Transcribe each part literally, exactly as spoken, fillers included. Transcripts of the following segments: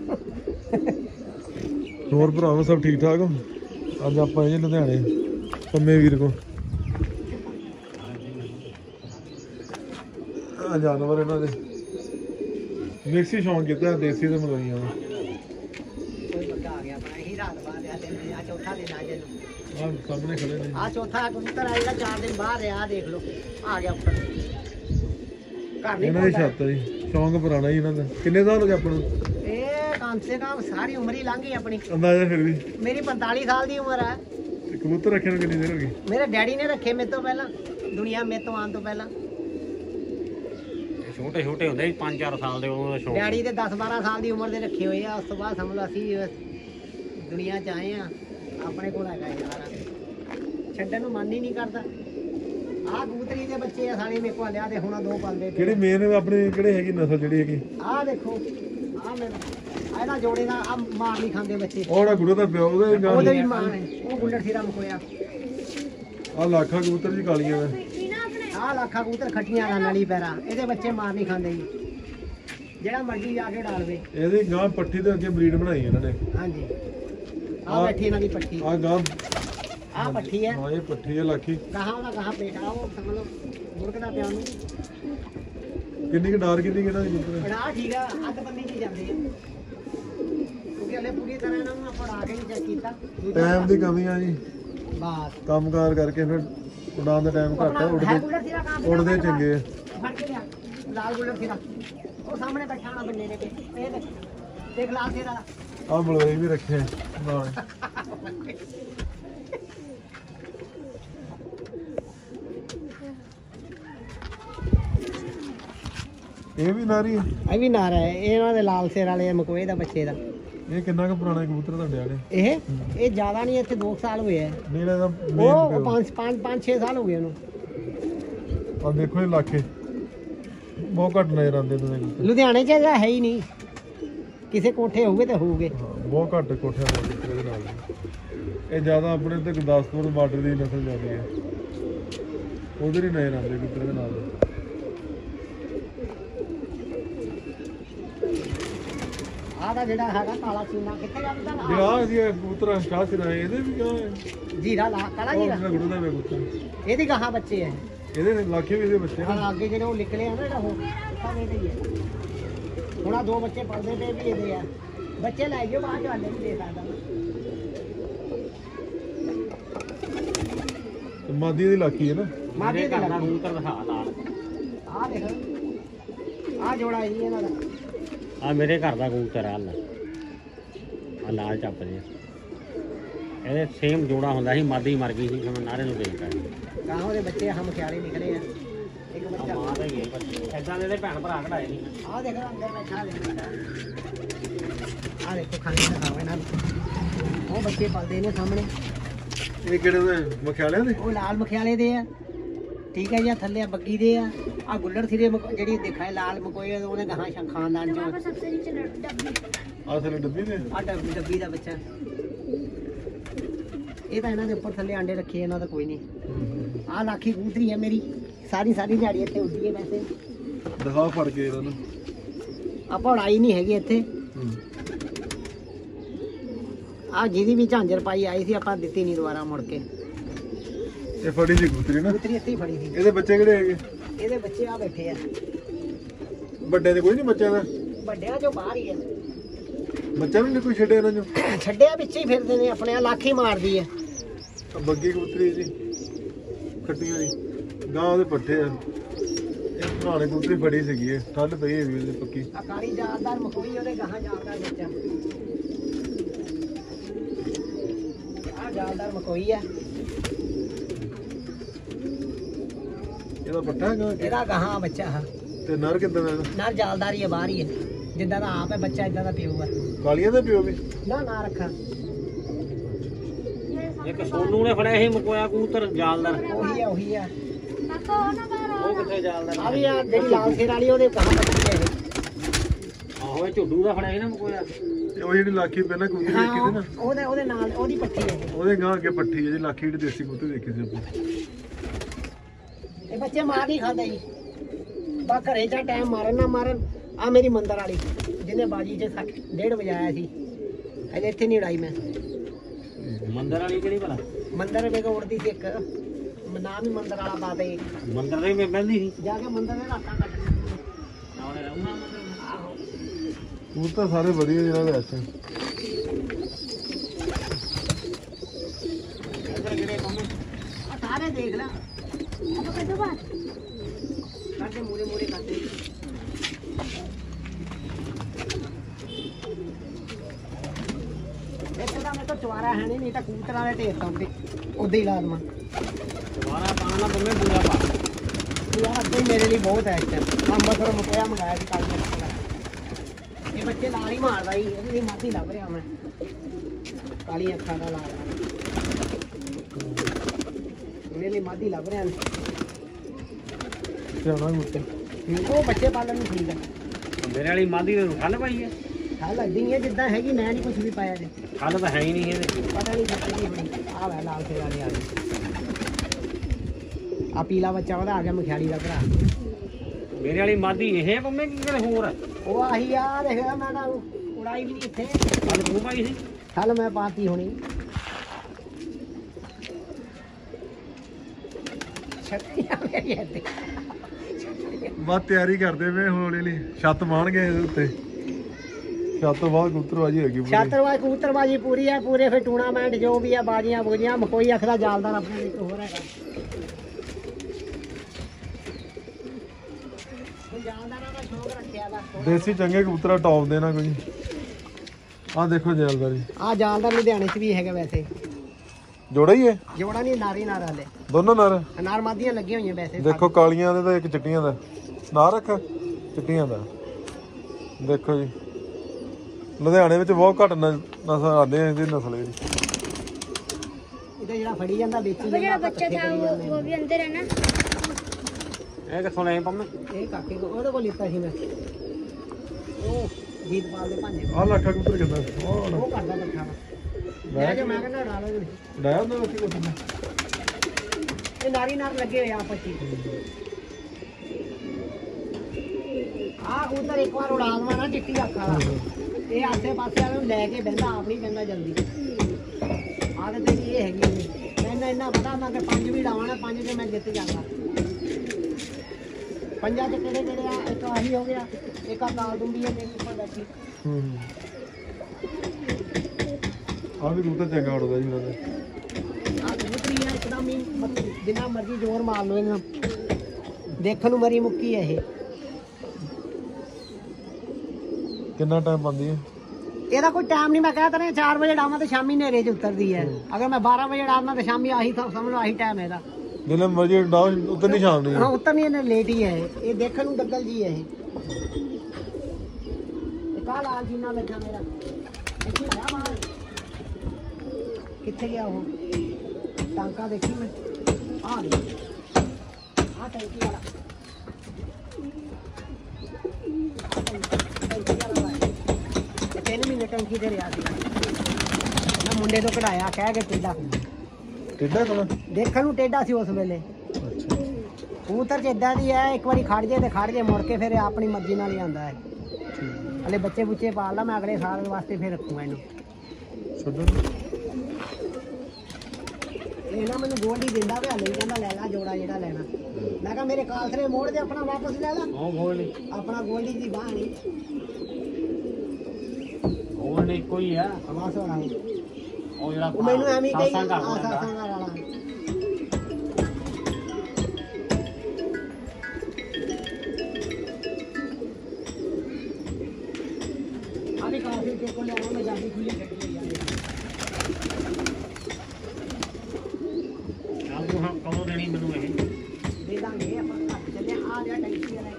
ਹੋਰ ਭਰਾਵਾਂ सब ठीक ठाक हो? ਅੱਜ ਆਪਾਂ ਇਹ ਲੁਧਿਆਣੇ ਪੰਮੇ ਵੀਰ ਕੋ ਆ ਜਾਨਵਰ ਇਹਨਾਂ ਦੇ ਮਿਕਸੀ ਸ਼ੌਂਕ ਕੀਤਾ ਦੇਸੀ ਤੇ ਮਲਈਆਂ ਦਾ। ਕੋਈ ਬੱਗਾ ਆ ਗਿਆ ਆਪਣਾ ਇਹੀ ਰਾਤ ਬਾਅਦ ਆ ਦਿਨ ਆ ਚੌਥਾ ਦਿਨ ਆ ਜੇ ਆ ਸਾਹਮਣੇ ਖੜੇ ਨੇ ਆ ਚੌਥਾ ਕਬੂਤਰ ਆਏਗਾ ਚਾਰ ਦਿਨ ਬਾਅਦ ਆ ਦੇਖ ਲਓ ਆ ਗਿਆ ਉੱਪਰ ਘਰ ਨਹੀਂ ਇਹਨਾਂ ਦੀ ਛੱਤ ਹੈ ਜੀ। ਸ਼ੌਂਕ ਪੁਰਾਣਾ ਹੀ ਇਹਨਾਂ ਦਾ। ਕਿੰਨੇ ਸਾਲ ਹੋ ਗਏ ਆਪਾਂ ਨੂੰ? ਇਹ ਕਮ ਸੇ ਕਮ ਸਾਰੀ ਉਮਰ ਹੀ ਲੰਘ ਗਈ ਆਪਣੀ। ਅੰਦਾਜ਼ਾ ਫਿਰ ਵੀ ਮੇਰੀ ਪੰਤਾਲੀ ਸਾਲ ਦੀ ਉਮਰ ਹੈ। ਤੇ ਕਬੂਤਰ ਰੱਖੇ ਨੂੰ ਕਿੰਨੀ ਦੇਰ ਹੋ ਗਈ? ਮੇਰੇ ਡੈਡੀ ਨੇ ਰੱਖੇ ਮੇਰੇ ਤੋਂ ਪਹਿਲਾਂ, ਦੁਨੀਆ ਮੇਰੇ ਤੋਂ ਆਉਣ ਤੋਂ ਪਹਿਲਾਂ। ਛੋਟੇ ਛੋਟੇ ਹੁੰਦੇ ਸੀ ਪੰਜ ਚਾਰ ਸਾਲ ਦੇ ਉਦੋਂ ਦਾ ਸ਼ੌਂਕ। ਡੈਡੀ ਦੇ ਦਸ ਬਾਰਾਂ ਸਾਲ ਦੀ ਉਮਰ ਦੇ ਰੱਖੇ ਹੋਏ ਆ। ਉਸ ਤੋਂ ਬਾਅਦ ਸਮਝ ਲਓ ਅਸੀਂ ਦੁਨੀਆ 'ਚ ਆਏ ਆ, ਆਪਣੇ ਕੋਲ ਹੈਗਾ ਯਾਰ, ਛੱਡਣ ਨੂੰ ਮਨ ਹੀ ਨਹੀਂ ਕਰਦਾ। ਆਹ ਕਬੂਤਰੀ ਦੇ ਬੱਚੇ ਆ ਸਾਰੇ ਮੇਰੇ ਕੋਲ ਲਿਆ ਤੇ ਹੁਣ ਦੋ ਪਲਦੇ। ਕਿਹੜੇ ਮੇਨ ਆਪਣੇ ਕਿਹੜੇ ਹੈਗੀ ਨਸਲ ਜਿਹੜੀ ਹੈਗੀ? ਆਹ ਦੇਖੋ ਆਹ ਮੇਰਾ ਇਹਦਾ ਜੋੜੇ ਦਾ ਆ ਮਾਰ ਨਹੀਂ ਖਾਂਦੇ ਬੱਚੇ। ਉਹਦਾ ਗੁਰੂ ਦਾ ਪਿਓ ਉਹਦਾ ਹੀ ਗਾਂ ਉਹਦੇ ਵੀ ਮਾਂ ਹੈ, ਉਹ ਗੁੱਲੜ ਸਿਰਾ ਮਕੋਇਆ। ਆ ਲੱਖਾਂ ਕਬੂਤਰ ਜੀ ਕਾਲੀਆਂ ਦਾ। ਆਹ ਲੱਖਾਂ ਕਬੂਤਰ ਖੱਟੀਆਂ ਦਾ ਨਲੀ ਪੈਰਾ, ਇਹਦੇ ਬੱਚੇ ਮਾਰ ਨਹੀਂ ਖਾਂਦੇ ਜੀ, ਜਿਹੜਾ ਮਰਜ਼ੀ ਜਾ ਕੇ ਡਾਲਵੇ। ਇਹਦੀ ਗਾਂ ਪੱਠੀ ਦੇ ਅੱਗੇ ਬਰੀਡ ਬਣਾਈ ਇਹਨਾਂ ਨੇ। ਹਾਂਜੀ ਆਹ ਬੈਠੀ ਇਹਨਾਂ ਦੀ ਪੱਠੀ। ਆ ਗਾਂ ਆਹ ਪੱਠੀ ਹੈ। ਹਾਂ ਇਹ ਪੱਠੀ ਹੈ ਲੱਖੀ। ਗਾਹਾਂ ਉਹਦਾ ਗਾਹਾਂ ਪੇਟਾ ਉਹ ਸਮਝ ਲਓ ਮੁਰਗਦਾ ਪਿਆ ਉਹਨੂੰ। ਕਿੰਨੀ ਕੁ ਡਾਰ ਕਿੰਨੀ ਕੁ ਇਹਨਾਂ ਦੀ ਕਬੂਤਰ? ਬੜਾ ਠੀਕ ਆ, ਅੱਧ ਬੰਨੀ ਚ ਜਾਂਦੇ ਆ ਕਿਉਂਕਿ ਹਲੇ ਪੂਰੀ ਤਰ੍ਹਾਂ ਇਹਨਾਂ ਨੂੰ ਆਪਾਂ ਡਾ ਕੇ ਨਹੀਂ ਚੈੱਕ ਕੀਤਾ। ਟਾਈਮ ਦੀ ਕਮੀ ਆ ਜੀ, ਬਸ ਕੰਮਕਾਰ ਕਰਕੇ ਫਿਰ ਉਡਾਉਣ ਦਾ ਟਾਈਮ ਘੱਟ ਹੈ। ਉੱਡਦੇ ਉੱਡਦੇ ਚੰਗੇ ਆ। ਫੜ ਕੇ ਲਿਆ ਲਾਲ ਗੁੱਲੜ ਸਿਰਾ, ਉਹ ਸਾਹਮਣੇ ਬੈਠਾ ਹੋਣਾ ਬੰਦੇ ਨੇ। ਇਹ ਦੇਖ ਦੇਖ ਲਾਲ ਸਿਰਾ ਦਾ। ਆ ਮਲੋਈ ਵੀ ਰੱਖੇ ਨਾਲ। ਇਹ ਵੀ ਨਾਰੀ ਹੈ? ਇਹ ਵੀ ਨਾਰ ਹੈ, ਇਹ ਇਹਨਾਂ ਦੇ ਲਾਲ ਸਿਰ ਵਾਲੇ ਮਕੋਏ ਦਾ ਬੱਚੇ ਦਾ। ਇਹ ਕਿੰਨਾ ਕੁ ਪੁਰਾਣਾ ਕਬੂਤਰ ਤੁਹਾਡੇ ਵਾਲੇ? ਇਹ ਇਹ ਜ਼ਿਆਦਾ ਨਹੀਂ, ਇੱਥੇ ਦੋ ਸਾਲ ਹੋਏ ਆ। ਨਹੀਂ ਇਹਦਾ ਉਹ ਪੰਜ ਪੰਜ ਪੰਜ ਛੇ ਸਾਲ ਹੋ ਗਏ ਉਹਨੂੰ। ਆ ਦੇਖੋ ਇਹ ਲਾਖੇ ਬਹੁਤ ਘੱਟ ਨਜ਼ਰ ਆਉਂਦੇ ਦੋਵੇਂ ਕਬੂਤਰ। ਲੁਧਿਆਣੇ 'ਚ ਹੈ ਹੀ ਨਹੀਂ, ਕਿਸੇ ਕੋਠੇ ਹੋਊਗੇ ਤੇ ਹੋਊਗੇ। ਹਾਂ ਬਹੁਤ ਘੱਟ ਕੋਠਿਆਂ ਦੇ ਕਬੂਤਰ ਇਹਦੇ ਨਾਲ। ਇਹ ਜ਼ਿਆਦਾ ਆਪਣੇ ਤੇ ਗੁਰਦਾਸਪੁਰ ਬਾਰਡਰ ਦੀ ਨਸਲ ਜਾਂਦੀ ਹੈ, ਉਧਰ ਹੀ ਨਜ਼ਰ ਆਉਂਦੇ ਕਬੂਤਰ ਦੇ ਨਾਲ। ਆਹ ਦਾ ਜਿਹੜਾ ਹੈਗਾ ਕਾਲਾ ਚੂਨਾ ਕਿੱਥੇ ਜਾਂਦਾ ਨਾ? ਜਿਹੜਾ ਜੀ ਕਬੂਤਰ ਸ਼ਾਹ ਸਿਰਾਏ ਇਹਦੇ ਵੀ ਗਾਂ ਜੀਰਾ ਲਾ ਕਾਲਾ ਉਹ ਜੀਰਾ, ਜਿਹੜਾ ਗੁਰੂ ਦਾ ਵੇ ਕਬੂਤਰ। ਇਹਦੀ ਗਾਹਾਂ ਬੱਚੇ ਆ। ਇਹਦੇ ਲਾਖੇ ਵੀ ਇਹਦੇ ਬੱਚੇ ਨੇ। ਹਾਂ ਅੱਗੇ ਜਿਹੜੇ ਉਹ ਨਿਕਲੇ ਆ ਨਾ ਜਿਹੜਾ ਉਹ ਸਾਰੇ ਇਹਦੇ ਹੀ ਆ। ਹੁਣ ਆਹ ਦੋ ਬੱਚੇ ਪਲਦੇ ਪਏ ਵੀ ਇਹਦੇ ਆ। ਬੱਚੇ ਲੈ ਜਾਓ ਬਾਅਦ ਚ ਹਾਲੇ ਵੀ ਦੇ ਸਕਦਾ। ਤੇ ਮਾਦੀ ਦੀ ਲਾਖੀ ਹੈ ਨਾ। ਮਾਦੀ ਮੇਰੇ ਦੇ ਘਰ ਦਾ ਲੱਗੀ। ਕਬੂਤਰ ਦਿਖਾ ਲਾਲ। ਆਹ ਦੇਖ ਆਹ ਜੋੜਾ ਜੀ ਇਹਨਾਂ ਦਾ। ਆ ਮੇਰੇ ਘਰ ਦਾ ਕਬੂਤਰ ਆ ਲੈ ਆ ਲਾਲ ਚੱਪ ਜੀ। ਇਹਦੇ ਸੇਮ ਜੋੜਾ ਹੁੰਦਾ ਸੀ, ਮਾਦੀ ਮਰ ਗਈ ਸੀ, ਮੈਂ ਨਾਰੇ ਨੂੰ ਦੇਤਾ। ਗਾਹਾਂ ਦੇ ਬੱਚੇ ਹਮ ਖਿਆਲੇ ਨਿਕਲੇ ਆ। ਇੱਕ ਬੱਚਾ ਮਾਂ ਦਾ ਹੀ ਹੈ ਬੱਚੇ। ਏਦਾਂ ਦੇ ਇਹਦੇ ਭੈਣ ਭਰਾ ਕਢਾਏ ਨਹੀਂ। ਆਹ ਦੇਖ ਅੰਦਰ ਬੈਠਾ ਦੇਖਦਾ। ਆਹ ਦੇਖੋ ਖਾਣੇ ਦਾ ਖਾਵੇ ਨਾਲ ਉਹ ਬੱਚੇ ਪਲਦੇ ਨੇ ਸਾਹਮਣੇ। ਇਹ ਕਿਹੜੇ ਦੇ ਮਖਿਆਲਿਆਂ ਦੇ? ਉਹ ਲਾਲ ਮਖਿਆਲੇ ਦੇ ਆ, ਠੀਕ ਹੈ ਜੀ। ਥੱਲੇ ਆ ਬੱਗੀ ਦੇ ਆ। ਆ ਗੁੱਲੜ ਸਿਰੇ ਮਕੋ- ਜਿਹੜੀ ਦੇਖਾ ਲਾਲ ਮਕੋਏ ਉਹਨੇ ਗਾਹਾਂ ਸ਼ੰ ਖਾਨਦਾਨ ਚੋਂ। ਆ ਥੱਲੇ ਡੱਬੀ ਦੇ। ਆ ਡੱਬੀ ਡੱਬੀ ਦਾ ਬੱਚਾ। ਇਹ ਤਾਂ ਇਹਨਾਂ ਦੇ ਉੱਪਰ ਥੱਲੇ ਆਂਡੇ ਰੱਖੇ, ਇਹਨਾਂ ਦਾ ਕੋਈ ਨਹੀਂ। ਆ ਲਾਖੀ ਕਬੂਤਰੀ ਹੈ ਮੇਰੀ, ਸਾਰੀ ਸਾਰੀ ਦਿਹਾੜੀ ਇੱਥੇ ਉੱਡੀ ਹੈ। ਵੈਸੇ ਦਿਖਾ ਫੜ ਕੇ ਇਹਨਾਂ ਨੂੰ। ਆਪਾਂ ਉਡਾਈ ਨਹੀਂ ਹੈਗੀ ਇੱਥੇ। ਆ ਜਿਹਦੀ ਵੀ ਝਾਂਜਰ ਪਾਈ ਆਈ ਸੀ ਆਪਾਂ ਦਿੱਤੀ ਨਹੀਂ ਦੁਬਾਰਾ ਮੁੜ ਕੇ। ਇਹ ਫੜੀ ਸੀ ਕਬੂਤਰੀ ਨਾ। ਕਬੂਤਰੀ ਇੱਥੇ ਹੀ ਫੜੀ ਸੀ। ਇਹਦੇ ਬੱਚੇ ਕਿਹੜੇ ਹੈਗੇ? ਇਹਦੇ ਬੱਚੇ ਆ ਬੈਠੇ ਆ। ਵੱਡੇ ਦੇ ਕੋਈ ਨਹੀਂ ਬੱਚਿਆਂ ਦਾ? ਵੱਡਿਆਂ ਚੋਂ ਬਾਹਰ ਹੀ ਆ। ਬੱਚਾ ਵੀ ਨਹੀਂ ਕੋਈ ਛੱਡਿਆ ਇਹਨਾਂ ਚੋਂ? ਛੱਡਿਆ ਵਿੱਚੇ ਹੀ ਫਿਰਦੇ ਨੇ ਆਪਣੇ। ਆ ਲਾਖੀ ਮਾਰਦੀ ਆ। ਆਹ ਬੱਗੀ ਕਬੂਤਰੀ ਜੀ ਖੱਟੀਆਂ ਦੀ ਗਾਂ ਉਹਦੇ ਪੱਠੇ ਆ। ਇਹ ਪੁਰਾਣੇ ਕਬੂਤਰੀ ਫੜੀ ਸੀਗੀ ਇਹ। ਠੰਡ ਪਈ ਹੈ ਵੀ ਉਹਦੀ ਪੱਕੀ। ਆ ਕਾਲੀ ਜਾਨਦਾਰ ਮਖੋਈ ਉਹਦੇ ਗਾਹਾਂ ਜਾਨਦਾਰ ਬੱਚਾ। ਆ ਜਾਨਦਾਰ ਮਖੋਈ ਆ। ਇਹਦਾ ਪੱਠਾ ਹੈਗਾ ਇਹਦਾ ਗਾਹਾਂ ਬੱਚਾ ਆ। ਤੇ ਨਰ ਕਿੱਦਾਂ ਦਾ ਇਹਦਾ? ਨਾ ਜਾਲਦਾਰ ਹੀ ਆ, ਬਾਹਰ ਹੀ ਹੈ। ਜਿੱਦਾਂ ਦਾ ਆਪ ਹੈ ਬੱਚਾ ਇਦਾਂ ਦਾ ਪਿਓ ਆ। ਕਾਲੀਆਂ ਦਾ ਪਿਓ ਵੀ? ਨਾ ਨਾ ਰੱਖਾ ਇੱਕ ਸੋਨੂ ਨੇ ਫੜਿਆ ਸੀ ਮਕੋਇਆ ਕਬੂਤਰ ਜਾਲਦਾਰ। ਉਹੀ ਆ ਉਹੀ ਆ। ਉਹ ਕਿੱਥੇ ਜਾਲਦਾਰ? ਆ ਵੀ ਆ ਜਿਹੜੀ ਲਾਲ ਸਿਰ ਵਾਲੀ ਉਹਦੇ ਗਾਹਾਂ ਬੱਚੇ ਆ ਇਹ। ਆਹੋ ਇਹ ਝੁੱਡੂ ਦਾ ਫੜਿਆ ਸੀ ਨਾ ਮਕੋਇਆ। ਤੇ ਉਹ ਜਿਹੜੀ ਲਾਖੀ ਪਹਿਲਾਂ ਕਬੂਤਰੀ ਦੇਖੀ ਸੀ ਨਾ, ਹਾਂ ਉਹਦੇ ਉਹਦੇ ਨਾਲ ਉਹਦੀ ਪੱਠੀ ਹੈ ਇਹ। ਉਹਦੇ ਗਾਂ ਅੱਗੇ ਪੱਠੀ ਹੈ ਜਿਹੜੀ ਲਾਖੀ ਜਿਹੜੀ ਦੇਸੀ ਕਬੂਤਰੀ ਦੇਖੀ ਸੀ ਆਪਾਂ। ਇਹ ਬੱਚੇ ਮਾਰ ਨਹੀਂ ਖਾਂਦੇ ਜੀ। ਬਾ ਘਰੇ ਚਾ ਟਾਈਮ ਮਾਰਨ ਨਾ ਮਾਰਨ। ਆ ਮੇਰੀ ਮੰਦਰ ਵਾਲੀ ਇਹਨੇ ਬਾਜੀ 'ਚ ਸੱਠ ਡੇਢ ਵਜਾਇਆ ਸੀ ਅਜੇ ਇੱਥੇ ਨਹੀਂ ਉਡਾਈ ਮੈਂ ਮੰਦਰ ਵਾਲੀ ਕਿਹੜੀ ਭਲਾ ਮੰਦਰ ਵੇਗਾ ਉੜਦੀ ਸੀ ਇੱਕ ਨਾਮ ਹੀ ਮੰਦਰ ਵਾਲਾ ਪਾ ਦੇ ਮੰਦਰ ਦੇ ਵਿੱਚ ਬਹਿੰਦੀ ਸੀ ਜਾ ਕੇ ਮੰਦਰ ਦੇ ਰਾਤਾਂ ਕੱਟ ਨਾਲੇ ਰਹੂੰਗਾ ਮੰਦਰ ਆਹੋ ਕਬੂਤਰ ਸਾਰੇ ਵਧੀਆ ਜਿਹੜਾ ਦੇ ਇੱਥੇ ਇੱਧਰ ਕਿਹੜੇ ਕੰਮ ਆ ਸਾਰੇ ਦੇਖ ਲੈ ਆਪਾਂ ਕਿੱਥੋਂ ਬਾਤ ਕਰਦੇ ਮੂਰੇ ਮੂਰੇ ਕਰਦੇ ਇੱਥੇ ਤਾਂ ਮੈਂ ਤਾਂ ਚਵਾਰਾ ਹੈ ਨਹੀਂ ਨਹੀਂ ਤਾਂ ਕਬੂਤਰਾਂ ਦੇ ਢੇਰ ਤਾਂ ਉੱਤੇ ਉੱਦੇ ਹੀ ਲਾਜ਼ਮਾ ਦੁਬਾਰਾ ਪਾਣ ਨਾਲ ਬੰਮੇ ਪੂਰਾ ਪਾ ਯਾਰ ਅੱਗੇ ਹੀ ਮੇਰੇ ਲਈ ਬਹੁਤ ਹੈ ਇਸ ਟਾਈਮ ਅੰਮ੍ਰਿਤਸਰ ਮੁਕਿਆ ਮੰਗਾਇਆ ਸੀ ਕੱਲ ਮੈਂ ਇਹ ਬੱਚੇ ਨਾਲ ਹੀ ਮਾਰਦਾ ਹੀ ਇਹਦੀ ਲਈ ਮਾਤੀ ਲੱਭ ਰਿਹਾ ਮੈਂ ਕਾਲੀ ਅੱਖਾਂ ਦਾ ਲਾਲ ਇਹਦੇ ਲਈ ਮਾਦੀ ਲੱਭ ਰਿਹਾ ਸਿਆਣਾ ਕਬੂਤਰ ਉਹ ਬੱਚੇ ਪਾਲਣ ਨੂੰ ਠੀਕ ਹੈ ਮੇਰੇ ਵਾਲੀ ਮਾਦੀ ਨੂੰ ਖੱਲ ਪਾਈ ਹੈ ਹਾਲ ਅੱਡੀ ਹੈ ਜਿੱਦਾਂ ਹੈਗੀ ਮੈਂ ਨਹੀਂ ਕੁਝ ਵੀ ਪਾਇਆ ਜੇ ਖੱਲ ਤਾਂ ਹੈ ਹੀ ਨਹੀਂ ਇਹਦੇ ਪਤਾ ਨਹੀਂ ਕਿੱਥੇ ਹੋਣੀ ਆ ਵੇ ਲਾਲ ਫੇਰਾ ਨਹੀਂ ਆ ਗਈ ਆ ਪੀਲਾ ਬੱਚਾ ਉਹਦਾ ਆ ਗਿਆ ਮਖਿਆਲੀ ਦਾ ਭਰਾ ਮੇਰੇ ਵਾਲੀ ਮਾਦੀ ਇਹ ਬੰਮੇ ਕੀ ਕਿਤੇ ਹੋਰ ਆ ਉਹ ਆਹੀ ਆ ਦੇਖਿਆ ਮੈਂ ਤਾਂ ਉਡਾਈ ਵੀ ਨਹੀਂ ਇੱਥੇ ਕੱਲ ਤੂੰ ਪਾਈ ਸੀ ਕੱਲ ਮੈਂ ਪਾਤੀ ਹੋਣੀ ਛੱਤੀਆਂ ਮੇਰੀ ਇੱਥੇ ਬਸ ਤਿਆਰੀ ਕਰਦੇ ਵੇ ਹੁਣ ਹੌਲੀ ਹੌਲੀ ਛੱਤ ਬਾਣਗੇ ਇਹਦੇ ਉੱਤੇ ਛੱਤ ਤੋਂ ਬਾਅਦ ਕਬੂਤਰਬਾਜੀ ਹੈਗੀ ਪੂਰੀ ਛਾਤਰਵਾਜ ਕਬੂਤਰਬਾਜੀ ਪੂਰੀ ਹੈ ਪੂਰੇ ਫਿਰ ਟੂਰਨਾਮੈਂਟ ਜੋ ਵੀ ਹੈ ਬਾਜੀਆਂ ਬੂਜੀਆਂ ਮਕੋਈ ਅੱਖ ਦਾ ਜਾਲਦਾਰ ਆਪਣੇ ਇੱਕ ਹੋਰ ਹੈਗਾ ਜਾਲਦਾਰਾਂ ਦਾ ਸ਼ੌਕ ਰੱਖਿਆ ਦਾ ਦੇਸੀ ਚੰਗੇ ਕਬੂਤਰ ਟੌਪ ਦੇ ਨਾ ਕੋਈ ਆਹ ਦੇਖੋ ਜੈਲਦਾਰੀ ਆ ਜਾਲਦਾਰ ਲੁਧਿਆਣੇ 'ਚ ਵੀ ਹੈਗਾ ਵੈਸੇ ਜੋੜਾ ਹੀ ਹੈ ਜੋੜਾ ਨਹੀਂ ਨਾਰੀ ਨਾਰ ਵਾਲੇ ਦੋਨੋਂ ਨਰ ਅਨਾਰ ਮਾਦੀਆਂ ਲੱਗੀਆਂ ਹੋਈਆਂ ਵੈਸੇ ਦੇਖੋ ਕਾਲੀਆਂ ਦੇ ਤਾਂ ਇੱਕ ਚਿੱਟੀਆਂ ਦਾ ਨਾ ਰੱਖ ਚਿੱਟੀਆਂ ਦਾ ਦੇਖੋ ਜੀ ਲੁਧਿਆਣੇ ਵਿੱਚ ਬਹੁਤ ਘੱਟ ਨਸਲ ਆਉਂਦੇ ਆ ਇਹਦੀ ਨਸਲ ਇਹਦੀ ਇਹਦਾ ਜਿਹੜਾ ਫੜੀ ਜਾਂਦਾ ਵੇਚੀ ਜਿਹੜਾ ਬੱਚਾ था वो वो भी अंदर है ना ਇਹ ਕਿੱਥੋਂ ਲਏ ਬੰਮੇ ਇਹ ਕਾਕੇ ਕੋ ਉਹਦੇ ਕੋਲ ਲਿੱਤਾ ਸੀ ਮੈਂ ਉਹ ਜੀਤਪਾਲ ਦੇ ਭਾਂਜੇ ਆਹ ਲੱਖਾ ਕਬੂਤਰ ਕਿੰਨਾ ਉਹ ਉਹ ਕਰਦਾ ਬੱਠਾ ਮੈਂ ਜੇ ਮੈਂ ਕਹਿੰਦਾ ਉਡਾ ਲਓ ਡਾਇਆ ਹੁੰਦਾ ਲੱਖੀ ਕਬੂਤਰ ਇਹ ਨਾਰੀ ਨਾਰ ਲੱਗੇ ਹੋਏ ਆਪਸ ਵਿੱਚ ਆ ਕਬੂਤਰ ਇੱਕ ਵਾਰ ਉਡਾ ਦਵਾ ਨਾ ਚਿੱਟੀ ਅੱਖਾਂ ਦਾ ਇਹ ਆਸੇ ਪਾਸੇ ਵਾਲੇ ਨੂੰ ਲੈ ਕੇ ਬਹਿੰਦਾ ਆਪ ਨਹੀਂ ਬਹਿੰਦਾ ਜਲਦੀ ਆਦਤ ਇਹਦੀ ਇਹ ਹੈਗੀ ਮੈਨੂੰ ਇੰਨਾ ਪਤਾ ਮੈਂ ਕਿ ਪੰਜ ਵੀ ਲਾਵਾਂ ਨਾ ਪੰਜ ਤੇ ਮੈਂ ਜਿੱਤ ਜਾਂਦਾ ਪੰਜਾਂ ਚ ਕਿਹੜੇ ਕਿਹੜੇ ਆ ਇੱਕ ਆਹੀ ਹੋ ਗਿਆ ਇੱਕ ਆ ਨਾਲ ਦੁੰਬੀ ਹੈ ਮੇਰੇ ਉੱਪਰ ਬੈਠੀ ਹੂੰ ਆਹ ਵੀ ਕਬੂਤਰ ਚੰਗਾ ਉੜਦਾ ਜੀ ਉਹਨਾਂ ਦਾ ਆ ਕਬੂਤਰੀ ਆ ਇੱਕਦਮ ਹੀ ਮਤਲਬ ਜਿੰਨਾ ਮਰਜ਼ੀ ਜ਼ੋਰ ਮਾਰ ਲਓ ਇਹਨਾਂ ਦੇਖਣ ਨੂੰ ਮਰੀ ਮੁੱਕੀ ਹੈ ਇਹ ਕਿੰਨਾ ਟਾਈਮ ਪਾਉਂਦੀ ਹੈ ਇਹਦਾ ਕੋਈ ਟਾਈਮ ਨਹੀਂ ਮੈਂ ਕਹਿ ਤਾ ਚਾਰ ਵਜੇ ਡਾਵਾਂ ਤੇ ਸ਼ਾਮੀ ਹਨੇਰੇ 'ਚ ਉਤਰਦੀ ਹੈ ਅਗਰ ਮੈਂ ਬਾਰਾਂ ਵਜੇ ਡਾਵਾਂ ਤੇ ਸ਼ਾਮੀ ਆਹੀ ਤਾਂ ਸਮਝ ਲਓ ਆਹੀ ਟਾਈਮ ਹੈ ਇਹਦਾ ਜਿੰਨੇ ਮਰਜ਼ੀ ਡਾਉ ਉੱਤੇ ਨਹੀਂ ਸ਼ਾਮ ਨਹੀਂ ਹਾਂ ਉਤਰਨੀ ਇਹਨੇ ਲੇਟ ਹੀ ਹੈ ਇਹ। ਇਹ ਦੇਖਣ ਨੂੰ ਡੱਗਲ ਜੀ ਹੈ ਇਹ ਇਹ ਕਾਹ ਲਾਲ ਜੀਨਾ ਲੱਗਾ ਮੇਰਾ ਇੱਥੇ ਗਿਆ ਬਾਹਰ ਕਿੱਥੇ ਗਿਆ ਉਹ ਟਾਂਕਾ ਦੇਖੀ ਮੈਂ ਆ ਗਿਆ ਆ ਟੈਂਕੀ ਵਾਲਾ ਆਹ ਟੈਂਕੀ- ਟੈਂਕੀ ਵਾਲਾ ਵਾ ਇਹ। ਇਹ ਤਿੰਨ ਮਹੀਨੇ ਟੈਂਕੀ ਤੇ ਰਿਹਾ ਸੀ ਮੈਂ ਮੁੰਡੇ ਤੋਂ ਕਢਾਇਆ ਕਹਿ ਕੇ ਟੇਡਾ ਕਿੱਡਾ ਕੋਲ ਦੇਖਣ ਨੂੰ ਟੇਡਾ ਸੀ ਉਸ ਵੇਲੇ ਅੱਛਾ ਕਬੂਤਰ ਚ ਇਦਾਂ ਦੀ ਹੈ ਇੱਕ ਵਾਰੀ ਖੜ ਜੇ ਤੇ ਖੜ ਜੇ ਮੁੜ ਕੇ ਫਿਰ ਇਹ ਆਪਣੀ ਮਰਜ਼ੀ ਨਾਲ ਹੀ ਆਉਂਦਾ ਹੈ ਹਲੇ ਬੱਚੇ ਬੁੱਚੇ ਪਾਲ ਲਾ ਮੈਂ ਅਗਲੇ ਸਾਲ ਵਾਸਤੇ ਫਿਰ ਰੱਖੂਗਾ ਇਹਨੂੰ ਛੱਡੋ ਇਹ ਨਾ ਮੈਨੂੰ ਗੋਲਡ ਹੀ ਦਿੰਦਾ ਵੇ ਹਲੇ ਕਹਿੰਦਾ ਲੈ ਲੈ ਜੋੜਾ ਜਿਹੜਾ ਲੈਣਾ ਮੈਂ ਕਿਹਾ ਮੇਰੇ ਕਾਲਸਰੇ ਮੋੜ ਦੇ ਆਪਣਾ ਵਾਪਸ ਲੈ ਲੈ ਉਹ ਗੋਲ ਨਹੀਂ ਆਪਣਾ ਗੋਲਡੀ ਦੀ ਬਾਹ ਨਹੀਂ ਗੋਲ ਨਹੀਂ ਕੋਈ ਆ ਆਵਾਜ਼ ਹੋ ਰਹੀ ਉਹ ਜਿਹੜਾ ਉਹ ਮੈਨੂੰ ਐਵੇਂ ਕਹੀ ਸਾਸਾਂ ਆ ਕਰਦਾ ਸਾਸਾਂ ਵਾਲਾ ਆਨੇ ਕਾਫੀ ਤੇ ਕੋਲ ਆਉਣਾ ਮੈਂ ਜਾਂਦੀ ਖੁੱਲੀ ਗੱਡੀ ਹੋਈ ਆ ਆਹ ਤੂੰ ਹਾਂ ਕਦੋਂ ਦੇਣੀ ਮੈਨੂੰ ਇਹ ਦੇ ਦਾਂਗੇ ਆਪਾਂ ਘੱਟ ਚੱਲੇ ਆ ਜਾ ਟੈਂਕੀ ਵਾਲਾ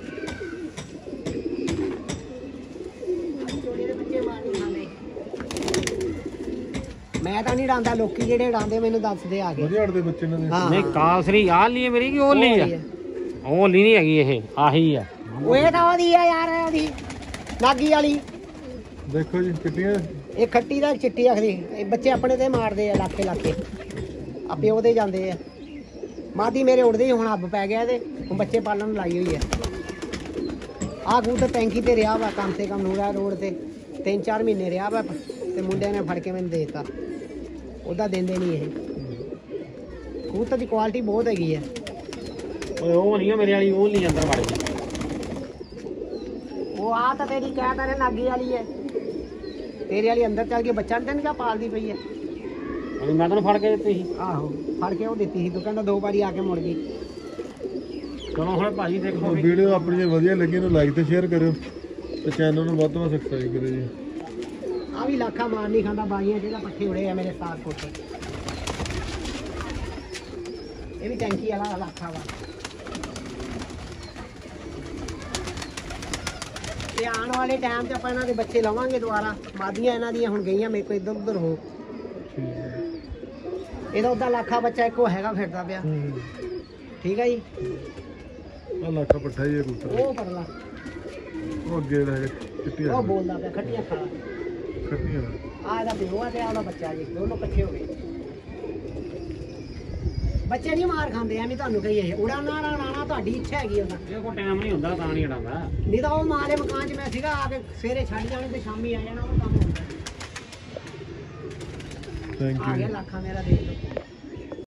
ਚੋਰੀ ਦੇ ਬੱਚੇ ਮਾਰਨੀ ਖਾਂਦੇ ਮੈਂ ਤਾਂ ਨਹੀਂ ਡਾਂਦਾ ਲੋਕੀ ਜਿਹੜੇ ਡਾਂਦੇ ਮੈਨੂੰ ਦੱਸਦੇ ਆ ਕੇ ਵਧੀਆ ਅੜਦੇ ਬੱਚੇ ਇਹਨਾਂ ਦੇ ਹਾਂ ਨਹੀਂ ਕਾਲਸਰੀ ਆਹ ਲਈ ਮੇਰੀ ਕਿ ਉਹ ਲਈ ਆ ਉਹ ਲਈ ਨਹੀਂ ਹੈਗੀ ਇਹ ਆਹੀ ਆ ਉਹ ਇਹ ਤਾਂ ਉਹਦੀ ਆ ਯਾਰ ਉਹਦੀ ਨਾਗੀ ਵਾਲੀ ਦੇਖੋ ਜੀ ਚਿੱਟੀਆਂ ਇਹ ਖੱਟੀ ਦਾ ਚਿੱਟੀ ਆਖਦੀ ਇਹ ਬੱਚੇ ਆਪਣੇ ਤੇ ਮਾਰਦੇ ਆ ਲਾਕੇ ਲਾਕੇ ਆ ਪਿਓ ਦੇ ਜਾਂਦੇ ਆ ਮਾਦੀ ਮੇਰੇ ਉੜਦੇ ਹੀ ਹੁਣ ਅੱਬ ਪੈ ਗਿਆ ਤੇ ਹੁਣ ਬੱਚੇ ਪਾਲਣ ਨੂੰ ਲਾਈ ਹੋਈ ਆ ਆਹ ਕਬੂਤਰ ਟੈਂਕੀ ਤੇ ਰਿਹਾ ਵਾ ਕਮ ਸੇ ਕਮ ਨੂਰਾ ਰੋਡ ਤੇ ਤਿੰਨ ਚਾਰ ਮਹੀਨੇ ਰਿਹਾ ਵਾ ਤੇ ਮੁੰਡਿਆਂ ਨੇ ਫੜ ਕੇ ਮੈਨੂੰ ਦੇ ਦਿੱਤਾ। ਉਹਦਾ ਦਿੰਦੇ ਨਹੀਂ ਇਹ। ਕਬੂਤਰ ਦੀ ਕੁਆਲਿਟੀ ਬਹੁਤ ਹੈਗੀ ਹੈ। ਓਏ ਉਹ ਨਹੀਂ ਮੇਰੇ ਵਾਲੀ, ਉਹ ਨਹੀਂ ਅੰਦਰ ਵੜ ਗਈ। ਉਹ ਆ ਤਾਂ ਤੇਰੀ ਕਹਿ ਤਾਂ ਨਾਗੀ ਵਾਲੀ ਹੈ, ਤੇਰੇ ਵਾਲੀ ਅੰਦਰ ਚੱਲ ਕੇ ਬੱਚਾ ਨਹੀਂ ਕਿਆ ਪਾਲਦੀ ਪਈ ਹੈ। ਅभी ਮੈਂ ਤੈਨੂੰ ਫੜ ਕੇ ਦਿੱਤੀ ਸੀ। ਆਹੋ ਫੜ ਕੇ ਉਹ ਦਿੱਤੀ ਸੀ, ਤੂੰ ਕਹਿੰਦਾ ਦੋ ਵਾਰੀ ਆ ਕੇ ਮੁੜ ਗਈ। ਚਲੋ ਹੁਣ ਭਾਜੀ ਦੇਖੋ ਵੀ ਵੀਡੀਓ ਆਪਣੀ ਜੇ ਵਧੀਆ ਲੱਗੀ ਇਹਨੂੰ ਲਾਈਕ ਤੇ ਸ਼ੇਅਰ ਕਰਿਓ ਤੇ ਚੈਨਲ ਨੂੰ ਵੱਧ ਤੋਂ ਵੱਧ ਸਬਸਕ੍ਰਾਈਬ ਕਰਿਓ ਜੀ। ਆ ਵੀ ਲਾਖਾ ਮਾਰ ਨਹੀਂ ਖਾਂਦਾ ਬਾਜੀਆਂ ਜਿਹੜਾ ਪੱਠੇ ਉੜੇ ਆ ਮੇਰੇ ਸਾਥ ਕੋਟ। ਇਹ ਵੀ ਟੈਂਕੀ ਵਾਲਾ ਲਾਖਾ ਵਾ। ਤੇ ਆਉਣ ਵਾਲੇ ਟਾਈਮ 'ਚ ਆਪਾਂ ਇਹਨਾਂ ਦੇ ਬੱਚੇ ਲਵਾਂਗੇ ਦੁਬਾਰਾ। ਮਾਦੀਆਂ ਇਹਨਾਂ ਦੀਆਂ ਹੁਣ ਗਈਆਂ ਮੇਰੇ ਕੋਲ ਇੱਧਰ ਉੱਧਰ ਹੋ। ਇਹਦਾ ਉਹਦਾ ਲਾਖਾ ਬੱਚਾ ਇੱਕੋ ਹੈਗਾ ਫਿਰਦਾ ਪਿਆ। ਠੀਕ ਹੈ ਜੀ। ਆ ਲੱਖਾ ਪੱਠਾ ਹੀ ਹੈ ਕਬੂਤਰ। ਉਹ ਪਰਲਾ ਉਹ ਅੱਗੇ ਜਿਹੜਾ ਹੈਗਾ ਚਿੱਟੀਆਂ ਉਹ ਬੋਲਦਾ ਪਿਆ ਖੱਟੀਆਂ ਖਾਲਾ। ਖੱਟੀਆਂ ਆ ਇਹਦਾ ਪਿਓ ਆ ਤੇ ਆ ਉਹਦਾ ਬੱਚਾ ਜੀ, ਦੋਨੋਂ ਇਕੱਠੇ ਹੋ ਗਏ। ਬੱਚੇ ਨਹੀਂ ਮਾਰ ਖਾਂਦੇ ਐਵੇਂ ਤੁਹਾਨੂੰ ਕਹੀਏ। ਉੜਾ ਨਾ ਨਾ ਤੁਹਾਡੀ ਇੱਛਾ ਹੈਗੀ ਉਹਦਾ। ਇਹ ਕੋਈ ਟਾਈਮ ਨਹੀਂ ਹੁੰਦਾ ਤਾਂ ਨਹੀਂ ਉਡਾਉਂਦਾ। ਨਹੀਂ ਤਾਂ ਉਹ ਮਾਂ ਦੇ ਮਕਾਨ 'ਚ ਮੈਂ ਸੀਗਾ, ਆ ਕੇ ਸਵੇਰੇ ਛੱਡ ਜਾਣੇ ਤੇ ਸ਼ਾਮੀ ਆ ਜਾਣਾ। ਉਹ ਕੰਮ ਹੁੰਦਾ। ਥੈਂਕ ਆ ਯੂ। ਗਿਆ ਲਾਖਾ ਮੇਰਾ, ਦੇਖ ਲਓ।